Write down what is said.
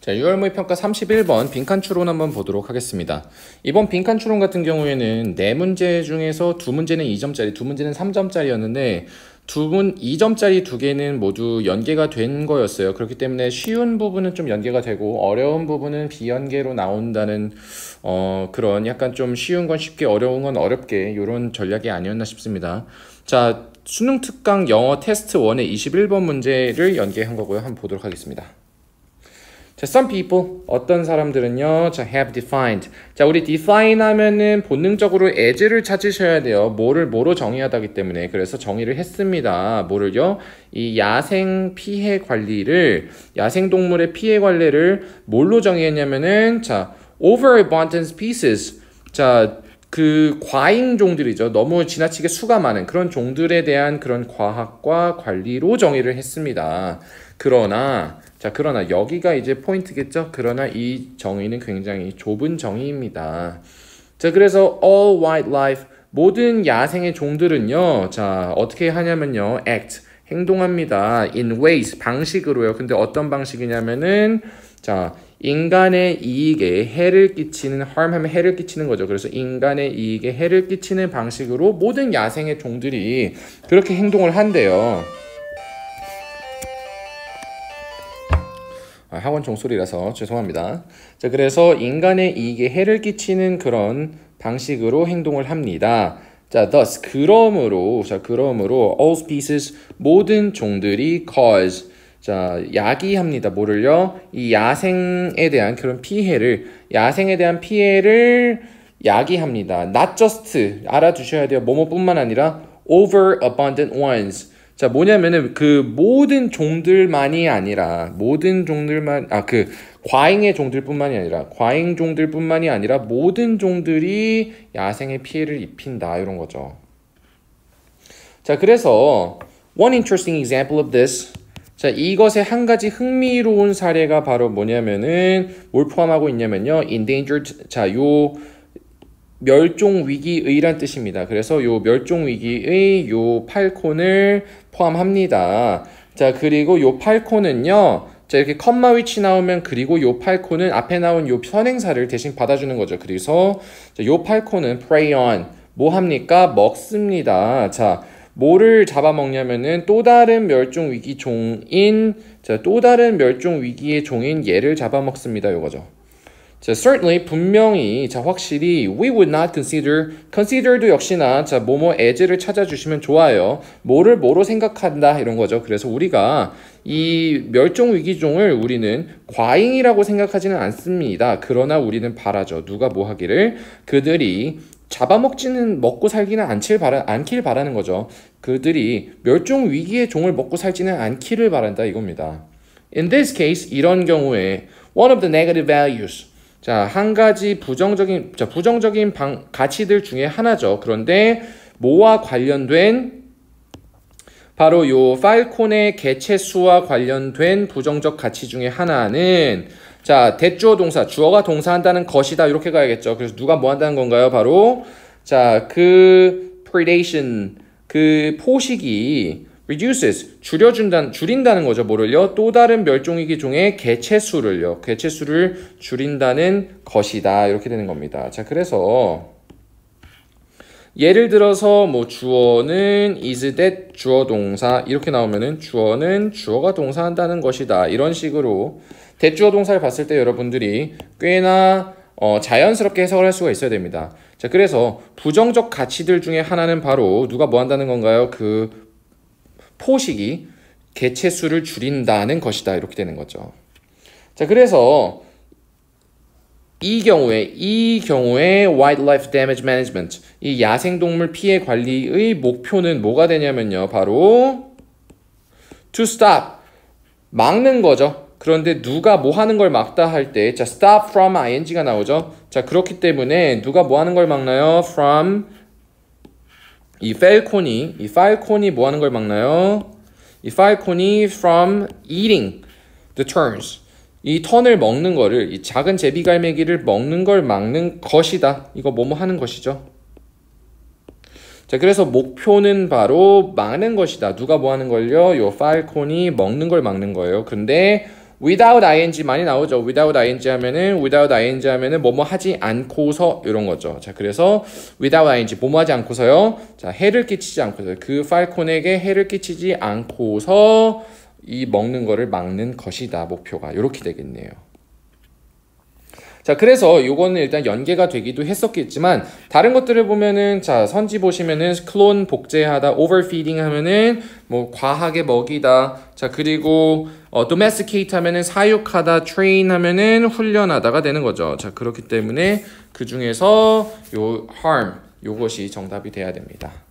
자, 유월모의 평가 31번 빈칸 추론 한번 보도록 하겠습니다. 이번 빈칸 추론 같은 경우에는 4문제 중에서 2문제는 2점짜리, 2문제는 3점짜리였는데 2점짜리 2개는 모두 연계가 된 거였어요. 그렇기 때문에 쉬운 부분은 좀 연계가 되고 어려운 부분은 비연계로 나온다는 그런 약간 좀 쉬운 건 쉽게 어려운 건 어렵게 이런 전략이 아니었나 싶습니다. 자, 수능 특강 영어 테스트 1의 21번 문제를 연계한 거고요. 한번 보도록 하겠습니다. 자, some people, 어떤 사람들은요, 자, have defined. 자, 우리 define 하면은 본능적으로 as를 찾으셔야 돼요. 뭐로 정의하다기 때문에. 그래서 정의를 했습니다. 뭐를요? 이 야생 피해 관리를, 야생동물의 피해 관리를 뭘로 정의했냐면은, 자, overabundant species. 자, 그 과잉종들이죠. 너무 지나치게 수가 많은 그런 종들에 대한 그런 과학과 관리로 정의를 했습니다. 그러나 여기가 이제 포인트겠죠? 그러나 이 정의는 굉장히 좁은 정의입니다. 자, 그래서 all wildlife, 모든 야생의 종들은요, 자, 어떻게 하냐면요, act, 행동합니다. in ways, 방식으로요. 근데 어떤 방식이냐면은, 자, 인간의 이익에 해를 끼치는, harm하면 해를 끼치는 거죠. 그래서 인간의 이익에 해를 끼치는 방식으로 모든 야생의 종들이 그렇게 행동을 한대요. 학원 종소리라서 죄송합니다. 자, 그래서 인간의 이익에 해를 끼치는 그런 방식으로 행동을 합니다. 자, thus, 그러므로 all species, 모든 종들이 cause, 자, 야기합니다. 뭐를요? 이 야생에 대한 그런 야생에 대한 피해를 야기합니다. Not just, 알아두셔야 돼요. 뭐뭐뿐만 아니라 overabundant ones. 자, 뭐냐면은 그 모든 종들만이 아니라 과잉의 종들뿐만이 아니라 모든 종들이 야생의 피해를 입힌다 이런 거죠. 자, 그래서 one interesting example of this. 자, 이것의 한 가지 흥미로운 사례가 바로 뭐냐면은 뭘 포함하고 있냐면요. endangered. 자, 요 멸종위기의란 뜻입니다. 그래서 요 멸종위기의 요 팔콘을 포함합니다. 자, 그리고 요 팔콘은요, 자, 이렇게 컴마 위치 나오면 그리고 요 팔콘은 앞에 나온 요 선행사를 대신 받아주는 거죠. 그래서 자, 요 팔콘은 prey on, 뭐 합니까? 먹습니다. 자, 뭐를 잡아먹냐면은 또 다른 멸종위기 종인, 자, 또 다른 멸종위기의 종인 얘를 잡아먹습니다. 요거죠. 자, certainly, 분명히, 자, 확실히, we would not consider도 역시나, 자, as를 찾아주시면 좋아요. 뭐로 생각한다, 이런 거죠. 그래서 우리가 이 멸종위기종을 우리는 과잉이라고 생각하지는 않습니다. 그러나 우리는 바라죠. 누가 뭐 하기를? 그들이 먹고 살기는 않길 바라는 거죠. 그들이 멸종위기의 종을 먹고 살지는 않기를 바란다, 이겁니다. In this case, 이런 경우에, one of the negative values, 자, 한 가지 부정적인 가치들 중에 하나죠. 그런데 뭐와 관련된 바로 요 팔콘의 개체 수와 관련된 부정적 가치 중에 하나는 자, 대주어 동사, 주어가 동사한다는 것이다. 이렇게 가야겠죠. 그래서 누가 뭐 한다는 건가요? 바로 자, 그 predation, 그 포식이 reduces, 줄인다는 거죠. 뭐를요? 또 다른 멸종위기 종의 개체수를 줄인다는 것이다. 이렇게 되는 겁니다. 자, 그래서 예를 들어서 뭐 주어는 is that 주어 동사 이렇게 나오면은 주어는 주어가 동사한다는 것이다. 이런 식으로 대주어 동사를 봤을 때 여러분들이 꽤나 자연스럽게 해석을 할 수가 있어야 됩니다. 자, 그래서 부정적 가치들 중에 하나는 바로 누가 뭐 한다는 건가요? 그 포식이 개체수를 줄인다는 것이다. 이렇게 되는 거죠. 자, 그래서 이 경우에 wildlife damage management, 이 야생동물 피해 관리의 목표는 뭐가 되냐면요. 바로 to stop, 막는 거죠. 그런데 누가 뭐 하는 걸 막다 할 때, 자, stop from ing가 나오죠. 자, 그렇기 때문에 누가 뭐 하는 걸 막나요? from, 이 팔콘이 뭐 하는 걸 막나요? 이 팔콘이 from eating the terns, 이 턴을 먹는 거를, 이 작은 제비갈매기를 먹는 걸 막는 것이다. 이거 뭐뭐 하는 것이죠. 자, 그래서 목표는 바로 막는 것이다. 누가 뭐 하는 걸요? 요 팔콘이 먹는 걸 막는 거예요. 근데 without ing 많이 나오죠. without ing 하면은 뭐뭐 하지 않고서 이런 거죠. 자, 그래서 without ing 뭐뭐 하지 않고서요. 자, 해를 끼치지 않고서 그 팔콘에게 해를 끼치지 않고서 이 먹는 거를 막는 것이다. 목표가 이렇게 되겠네요. 자, 그래서 요거는 일단 연계가 되기도 했었겠지만 다른 것들을 보면은 자, 선지 보시면은 클론 복제하다, overfeeding 하면은 뭐 과하게 먹이다. 자, 그리고 domesticate 하면은 사육하다, train 하면은 훈련하다가 되는 거죠. 자, 그렇기 때문에 그 중에서 요 harm 요것이 정답이 돼야 됩니다.